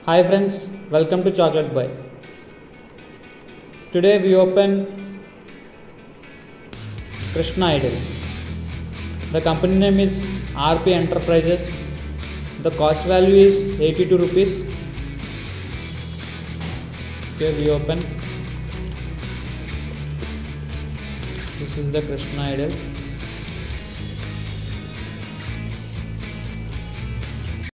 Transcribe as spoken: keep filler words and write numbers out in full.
Hi friends, welcome to Chocolate Boy. Today we open Krishna idol. The company name is R P Enterprises. The cost value is eighty-two rupees. Here we open. This is the Krishna idol.